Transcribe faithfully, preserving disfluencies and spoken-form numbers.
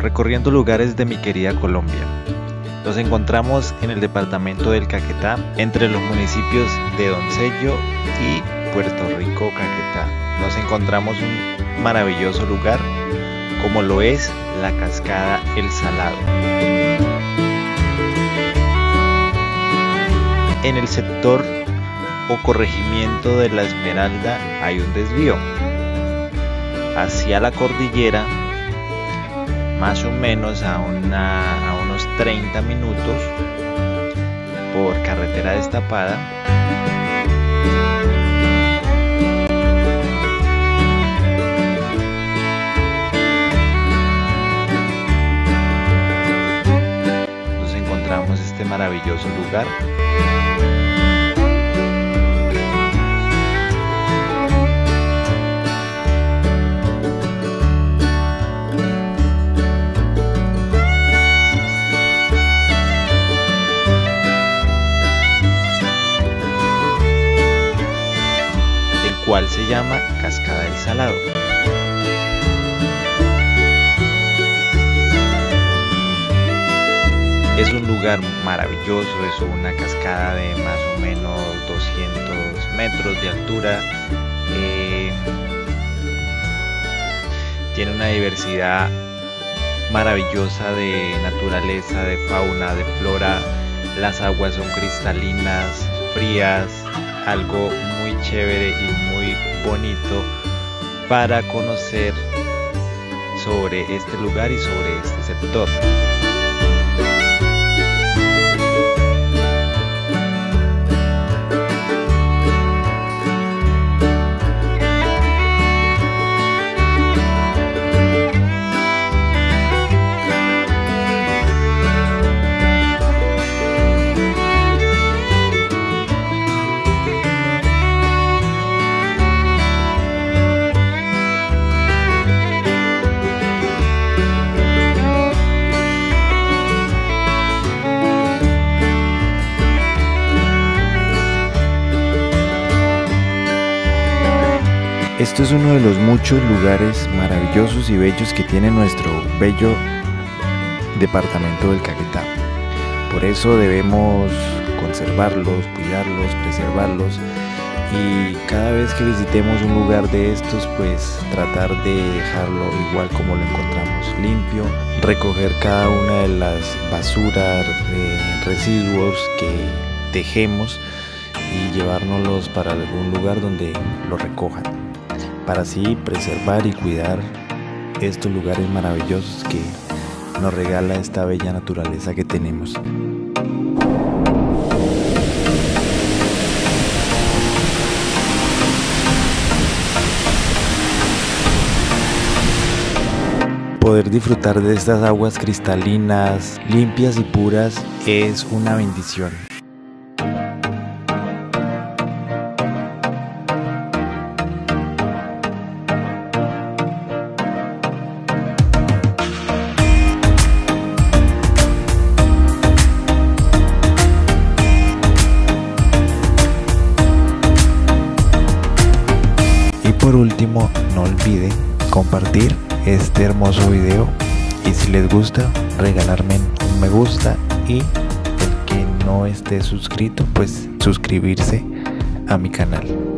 recorriendo lugares de mi querida Colombia. Nos encontramos en el departamento del Caquetá, entre los municipios de Doncello y Puerto Rico, Caquetá. Nos encontramos un maravilloso lugar, como lo es la cascada El Salado. En el sector o corregimiento de La Esmeralda hay un desvío hacia la cordillera, más o menos a, una, a unos treinta minutos por carretera destapada. Nos encontramos este maravilloso lugar. Cual se llama Cascada del Salado. Es un lugar maravilloso, es una cascada de más o menos doscientos metros de altura. Eh, tiene una diversidad maravillosa de naturaleza, de fauna, de flora. Las aguas son cristalinas, frías, algo muy chévere y muy bonito para conocer sobre este lugar y sobre este sector. Esto es uno de los muchos lugares maravillosos y bellos que tiene nuestro bello departamento del Caquetá. Por eso debemos conservarlos, cuidarlos, preservarlos, y cada vez que visitemos un lugar de estos, pues tratar de dejarlo igual como lo encontramos, limpio, recoger cada una de las basuras, eh, residuos que dejemos y llevárnoslos para algún lugar donde lo recojan, para así preservar y cuidar estos lugares maravillosos que nos regala esta bella naturaleza que tenemos. Poder disfrutar de estas aguas cristalinas, limpias y puras es una bendición. Por último, no olviden compartir este hermoso video y si les gusta, regalarme un me gusta, y el que no esté suscrito, pues suscribirse a mi canal.